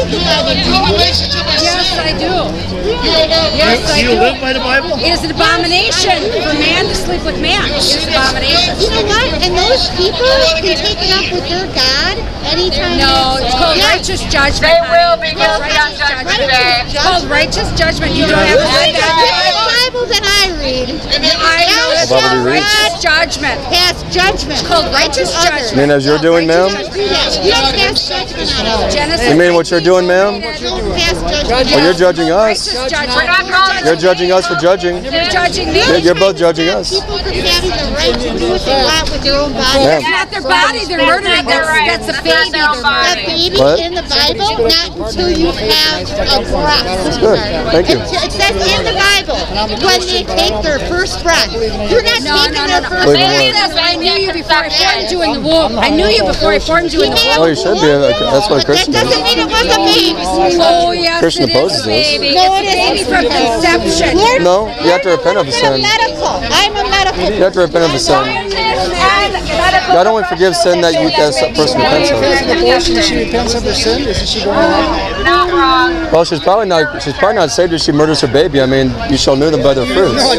think I did. Yes, I do. Yes, I do. Do you live by the Bible? It is an abomination for man to sleep with man. It is an abomination. You know what? And those people can take it up with their God anytime. No, it's called righteous judgment. They will be guilty on Judgment Day. It's called righteous judgment. You don't have to have that. Bible that I read. I know it's called righteous judgment. Pass judgment. It's called righteous judgment. You mean as you're doing, ma'am? You don't pass judgment on others. Genesis. You mean what you're doing, ma'am? Don't pass judgment. Well, you're judging us. Righteous judgment. We're not calling You're judging us for judging. You're judging me. You're both judging us. People from having the right to do what they want with their own body. Ma'am. It's not their body. They're murdering. That's a baby. That baby What? in the Bible, not until you have a breath. That's good. Thank you. It says in the Bible, when they take their first breath. You're not taking their first Wait, breath. I knew you before I formed you in the womb. I knew you before I formed you in the womb. Oh, you should be. That's what a Christian That does. doesn't mean it was a baby. Oh, yes, Christian it is opposes a baby. this. No, It's it a baby isn't. from conception. No, you have to repent of the sin. I'm a medical. You have to repent of the sin. God only forgives sin that person repents of. Abortion, she repents of her sin. Isn't she going to heaven? not wrong. Well, she's probably not saved if she murders her baby. I mean, you shall know them by their fruits. No,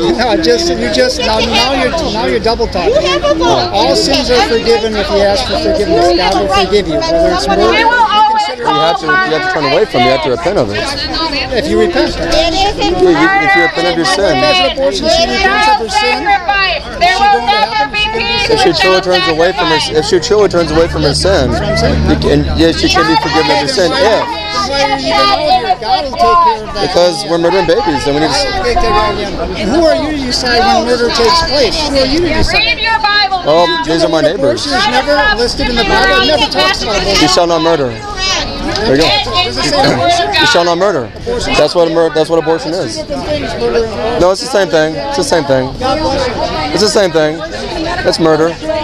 now you're double talking. All sins are forgiven if you ask for forgiveness. God will forgive you. Whether it's murder, You have to turn away from it. You have to repent of it. if you repent. If you repent of your sin. Abortion, she repents of her sin. There will never be peace. If she truly turns away from her sin, she can be forgiven of her sin. Why are you even out here? God will take care of that. Because we're murdering babies, and we need to. And who are you to decide when murder takes place? Who are you to decide? Read your Bible. Oh, these are my neighbors. Abortion is never listed in the Bible. It never talks about abortion. You shall not murder. There you go. You shall not murder. That's what abortion is. No, it's the same thing. It's the same thing. It's the same thing. It's murder.